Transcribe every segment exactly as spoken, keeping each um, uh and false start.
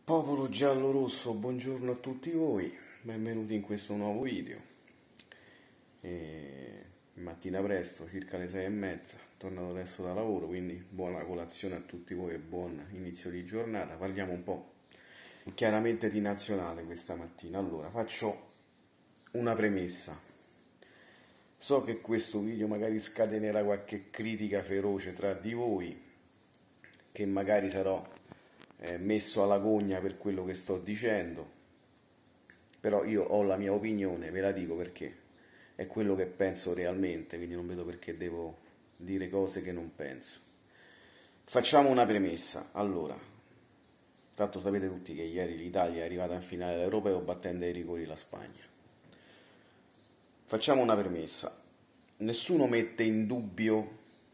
Popolo giallo-rosso, buongiorno a tutti voi, benvenuti in questo nuovo video. E mattina presto, circa le sei e mezza, tornato adesso da lavoro, quindi buona colazione a tutti voi e buon inizio di giornata. Parliamo un po' chiaramente di nazionale questa mattina. Allora, faccio una premessa. So che questo video magari scatenerà qualche critica feroce tra di voi, che magari sarò eh, messo alla gogna per quello che sto dicendo, però io ho la mia opinione, ve la dico perché è quello che penso realmente, quindi non vedo perché devo dire cose che non penso. Facciamo una premessa. Allora, tanto sapete tutti che ieri l'Italia è arrivata in finale all'Europeo battendo ai rigori la Spagna. Facciamo una premessa. Nessuno mette in dubbio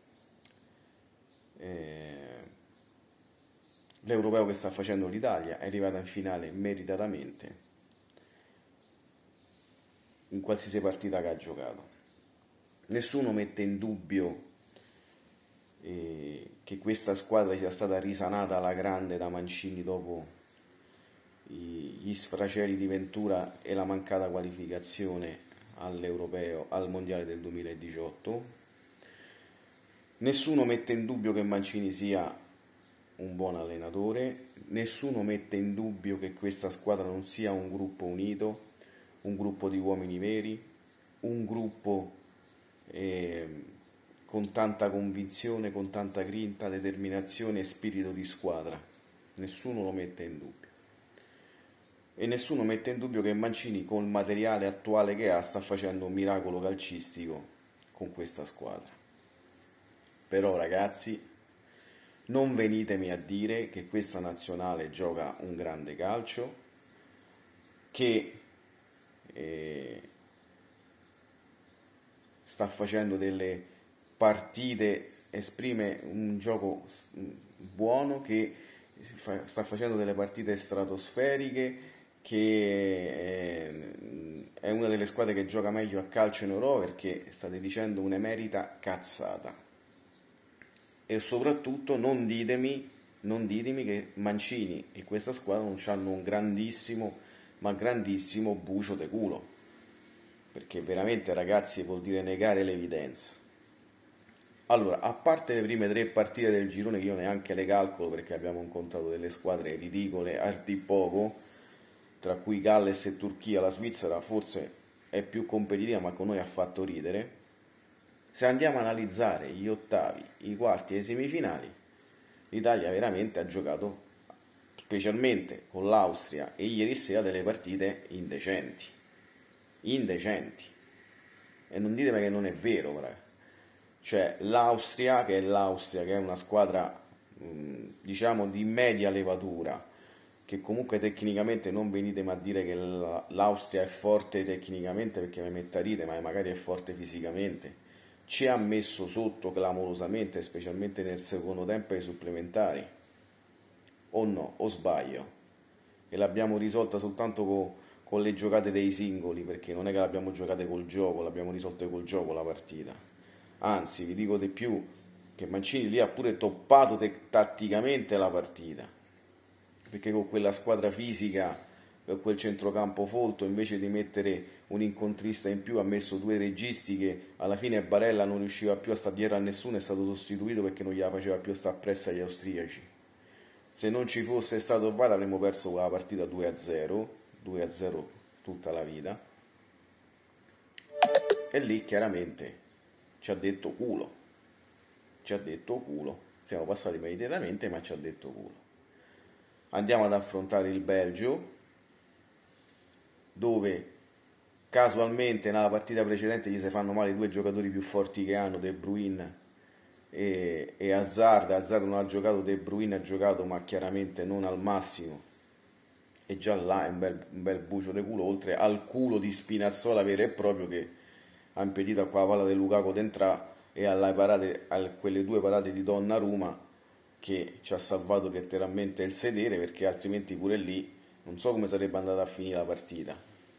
eh, l'Europeo che sta facendo l'Italia, è arrivata in finale meritatamente in qualsiasi partita che ha giocato. Nessuno mette in dubbio eh, che questa squadra sia stata risanata alla grande da Mancini dopo gli sfraceli di Ventura e la mancata qualificazione all'Europeo, al Mondiale del duemiladiciotto. Nessuno mette in dubbio che Mancini sia un buon allenatore, nessuno mette in dubbio che questa squadra non sia un gruppo unito, un gruppo di uomini veri, un gruppo eh, con tanta convinzione, con tanta grinta, determinazione e spirito di squadra. Nessuno lo mette in dubbio. E nessuno mette in dubbio che Mancini, con il materiale attuale che ha, sta facendo un miracolo calcistico con questa squadra. Però ragazzi, non venitemi a dire che questa nazionale gioca un grande calcio, che eh, sta facendo delle partite, esprime un gioco buono, che sta facendo delle partite stratosferiche, che è una delle squadre che gioca meglio a calcio in Europa, perché state dicendo un'emerita cazzata. E soprattutto non ditemi, non ditemi che Mancini e questa squadra non hanno un grandissimo, ma grandissimo bucio de culo, perché veramente ragazzi vuol dire negare l'evidenza. Allora, a parte le prime tre partite del girone, che io neanche le calcolo perché abbiamo incontrato delle squadre ridicole a dir poco, tra cui Galles e Turchia, la Svizzera forse è più competitiva ma con noi ha fatto ridere. Se andiamo a analizzare gli ottavi, i quarti e i semifinali, l'Italia veramente ha giocato, specialmente con l'Austria e ieri sera, delle partite indecenti. Indecenti. E non ditemi che non è vero, raga. Cioè l'Austria, che è l'Austria, che è una squadra diciamo di media levatura, che comunque tecnicamente, non venitemi a dire che l'Austria è forte tecnicamente perché mi metta a ridere, ma magari è forte fisicamente, ci ha messo sotto clamorosamente, specialmente nel secondo tempo ai supplementari, o no, o sbaglio? E l'abbiamo risolta soltanto con, con le giocate dei singoli, perché non è che l'abbiamo giocata col gioco, l'abbiamo risolta col gioco la partita. Anzi, vi dico di più, che Mancini lì ha pure toppato tatticamente la partita, perché con quella squadra fisica, per quel centrocampo folto, invece di mettere un incontrista in più, ha messo due registi che alla fine Barella non riusciva più a stare dietro a nessuno, è stato sostituito perché non gliela faceva più stare appresso agli austriaci. Se non ci fosse stato V A R avremmo perso quella partita due a zero, due a zero tutta la vita, e lì chiaramente ci ha detto culo, ci ha detto culo, siamo passati meritatamente ma ci ha detto culo. Andiamo ad affrontare il Belgio, dove casualmente nella partita precedente gli si fanno male i due giocatori più forti che hanno, De Bruyne e, e Hazard. Hazard non ha giocato, De Bruyne ha giocato ma chiaramente non al massimo, e già là è un bel, un bel bucio di culo, oltre al culo di Spinazzola vero e proprio, che ha impedito a quella palla di Lukaku di entrare, e alle parate, a quelle due parate di Donnarumma, che ci ha salvato letteralmente il sedere, perché altrimenti pure lì non so come sarebbe andata a finire la partita.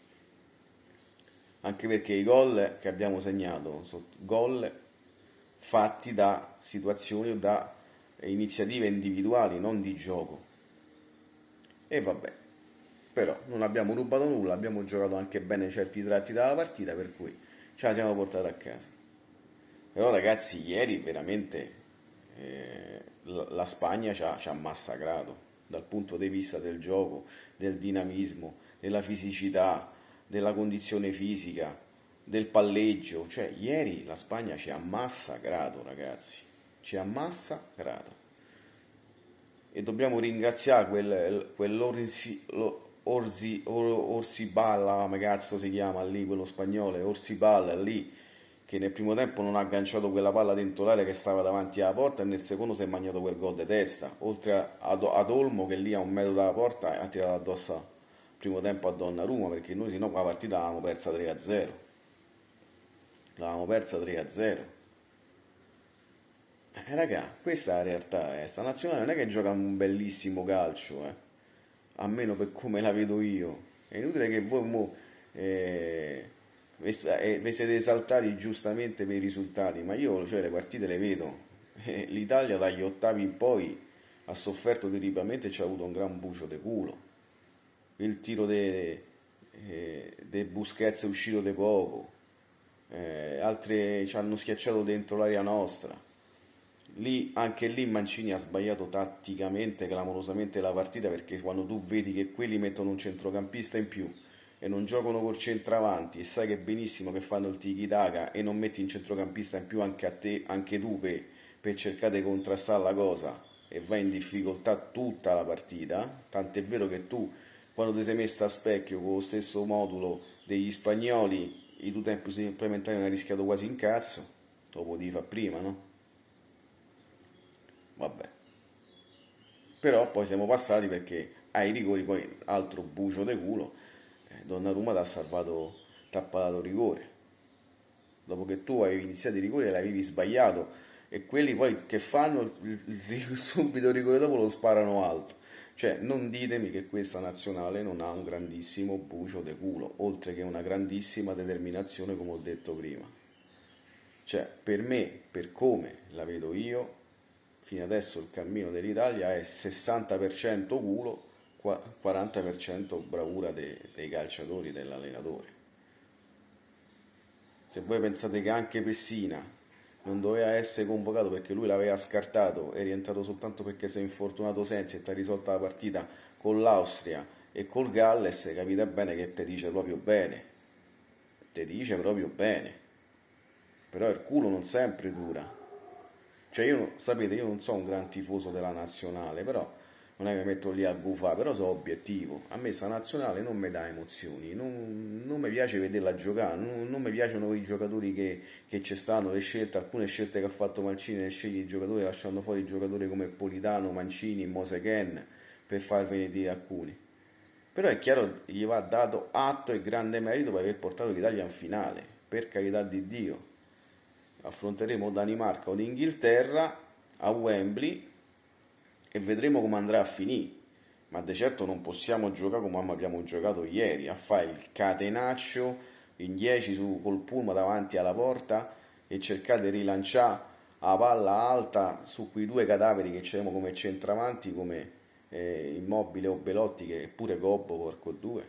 Anche perché i gol che abbiamo segnato sono gol fatti da situazioni o da iniziative individuali, non di gioco. E vabbè, però non abbiamo rubato nulla, abbiamo giocato anche bene certi tratti dalla partita, per cui ce la siamo portata a casa. Però ragazzi, ieri veramente eh, la la Spagna ci ha, ci ha massacrato dal punto di vista del gioco, del dinamismo, della fisicità, della condizione fisica, del palleggio. Cioè, ieri la Spagna ci ha massacrato, ragazzi, ci ha massacrato. E dobbiamo ringraziare quel, quell'Orsi, lo- Orsi, Or- Orsiballa, come cazzo si chiama lì, quello spagnolo, Orsiballa lì, che nel primo tempo non ha agganciato quella palla dentro l'area che stava davanti alla porta e nel secondo si è mangiato quel gol di testa, oltre ad, ad Olmo che lì a un metro dalla porta ha tirato addosso al primo tempo a Donnarumma, perché noi sennò qua la partita l'avevamo persa tre a zero, l'avevamo persa tre a zero. Eh, raga, questa è la realtà, eh. Sta nazionale non è che gioca un bellissimo calcio, eh. Almeno per come la vedo io. È inutile che voi mo, eh, vi eh, vi siete esaltati giustamente per i risultati, ma io cioè, le partite le vedo. Eh, L'Italia dagli ottavi in poi ha sofferto terribilmente e ci ha avuto un gran bucio de culo. Il tiro de, eh, de Busquets è uscito de poco, eh, altre ci hanno schiacciato dentro l'area nostra. Lì, anche lì Mancini ha sbagliato tatticamente, clamorosamente la partita, perché quando tu vedi che quelli mettono un centrocampista in più e non giocano col centravanti e sai che benissimo che fanno il tiki-taka e non metti un centrocampista in più anche a te, anche tu per, per cercare di contrastare la cosa e vai in difficoltà tutta la partita, tant'è vero che tu quando ti sei messo a specchio con lo stesso modulo degli spagnoli i due tempi supplementari non hai rischiato quasi un cazzo, dopo di fa prima, no? Vabbè. Però poi siamo passati perché ai rigori poi altro bucio de culo, eh, Donnarumma ti ha salvato, ti ha pagato rigore. Dopo che tu avevi iniziato i rigori e l'avevi sbagliato e quelli poi che fanno il, il, subito il rigore dopo lo sparano alto. Cioè non ditemi che questa nazionale non ha un grandissimo bucio de culo, oltre che una grandissima determinazione come ho detto prima. Cioè per me, per come la vedo io, fino adesso il cammino dell'Italia è sessanta per cento culo, quaranta per cento bravura dei, dei calciatori, dell'allenatore. Se voi pensate che anche Pessina non doveva essere convocato perché lui l'aveva scartato, è rientrato soltanto perché si è infortunato Sensi e ti ha risolto la partita con l'Austria e col Galles, capite bene che te dice proprio bene, te dice proprio bene, però il culo non sempre dura. Cioè io, sapete, io non sono un gran tifoso della nazionale, però non è che mi metto lì a gufare, però sono obiettivo. A me sta nazionale non mi dà emozioni, non, non mi piace vederla giocare, non, non mi piacciono i giocatori che, che ci stanno, le scelte, alcune scelte che ha fatto Mancini nel scegliere i giocatori, lasciando fuori giocatori come Politano, Mancini, Moseken, per far venire alcuni. Però è chiaro, gli va dato atto e grande merito per aver portato l'Italia in finale, per carità di Dio. Affronteremo Danimarca o Inghilterra a Wembley e vedremo come andrà a finire, ma di certo non possiamo giocare come abbiamo giocato ieri, a fare il catenaccio in dieci su, col pullman davanti alla porta e cercare di rilanciare la palla alta su quei due cadaveri che c'erano come centravanti, come eh, Immobile o Belotti, che pure Gobbo, porco due,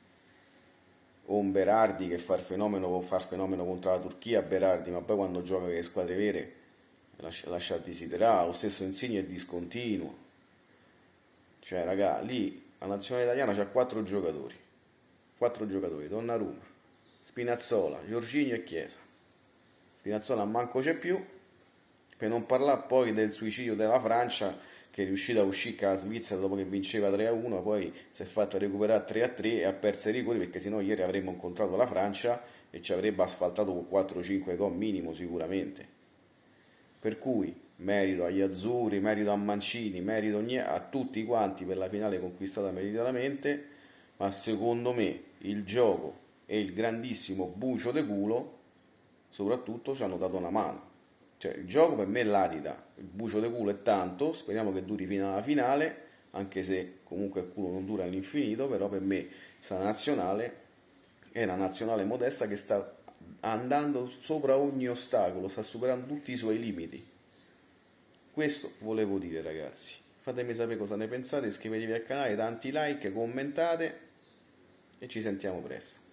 o un Berardi che fa il fenomeno, può far fenomeno contro la Turchia, Berardi, ma poi quando gioca con le squadre vere lascia, lascia a desiderare. Lo stesso Insigne è discontinuo. Cioè raga, lì la nazionale italiana c'ha quattro giocatori, quattro giocatori, Donnarumma, Spinazzola, Jorginho e Chiesa. Spinazzola manco c'è più, per non parlare poi del suicidio della Francia, che è riuscita a uscire con la Svizzera dopo che vinceva tre a uno, poi si è fatta recuperare tre a tre e ha perso i rigori, perché sennò ieri avremmo incontrato la Francia e ci avrebbe asfaltato con quattro cinque gol minimo sicuramente. Per cui merito agli azzurri, merito a Mancini, merito a tutti quanti per la finale conquistata meritatamente, ma secondo me il gioco e il grandissimo bucio de culo soprattutto ci hanno dato una mano. Cioè il gioco per me latita, il bucio de culo è tanto, speriamo che duri fino alla finale, anche se comunque il culo non dura all'infinito, però per me questa nazionale è una nazionale modesta che sta andando sopra ogni ostacolo, sta superando tutti i suoi limiti. Questo volevo dire, ragazzi. fatemi sapere cosa ne pensate, iscrivetevi al canale, tanti like, commentate e ci sentiamo presto.